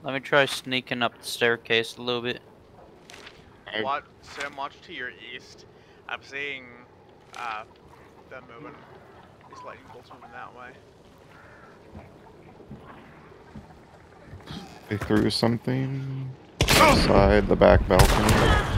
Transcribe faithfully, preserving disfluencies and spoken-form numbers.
Let me try sneaking up the staircase a little bit. Watch, Sam, watch to your east. I'm seeing uh, them moving. These lightning bolts moving that way. They threw something outside the back balcony.